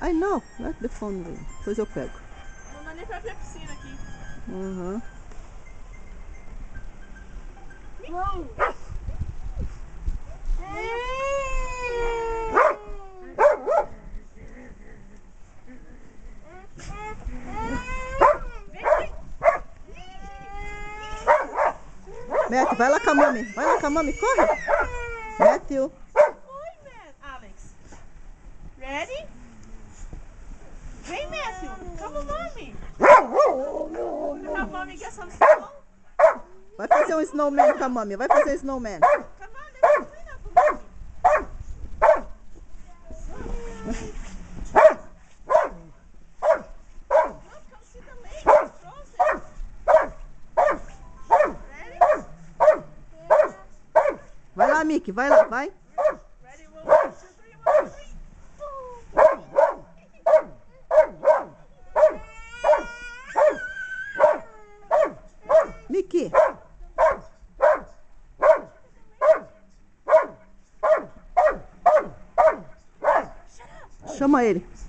I know, let the phone ring. Depois eu pego. Mamãe nem vai ver a piscina aqui. Uhum. Matthew, vai lá com a mami. Vai lá com a mami, corre. Matthew. Oi, Alex. Ready? Vem, Matthew. Come on, mommy. Come, mommy, get some snow. Vai fazer um snowman com a mami. Vai fazer um snowman. Come on, let's clean up for mommy. Look, come see the lake. It's frozen. Ready? Vai lá, Mickey. Vai lá, vai. Ready? 1, 2, 3, 1, 2, 3. Mickey. Chama ele.